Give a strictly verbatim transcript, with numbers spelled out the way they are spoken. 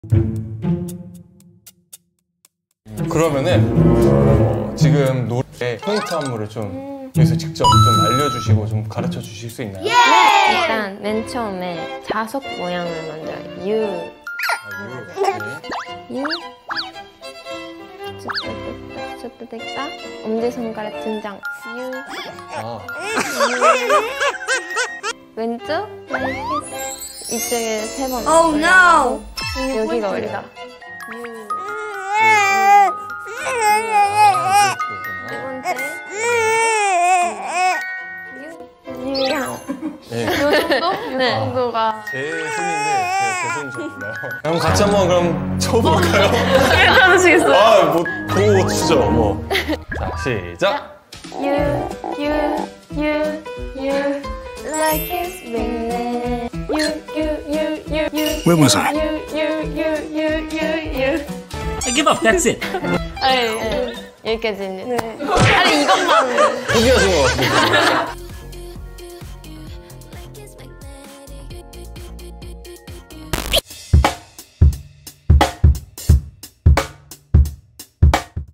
그러면은 어, 지금 노래 포인트 안무를 좀 여기서 직접 좀 알려주시고 좀 가르쳐 주실 수 있나요? 일단 맨 처음에 자석 모양을 만들어요. U. 아, 유. U. 쭈뜨뜨뜨 쭈뜨뜨따. 엄지손가락 등장. U. 아, 왼쪽. 이쪽에 세 번. Oh no! 여기가 올리다. 유양. 네. 요 정도? 요 네. 정도가. 제 손인데 제가 제 손은 잘 몰라요. 그럼 같이 한번 그럼 쳐볼까요? 괜찮으시겠어요? 아, 뭐 그거 치죠, 뭐. 자, 시작. You, you, you, you, like it's raining. You, you, you, you, you. Where was I? You, you, you, you, you, you. I give up. That's it. 네, 여기까지는. 네. 아니 이것만. 포기하신 것 같아요.